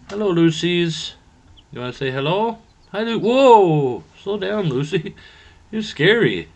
Hello, Lucy's. You want to say hello? Hi, Lu. Whoa! Slow down, Lucy. You're scary.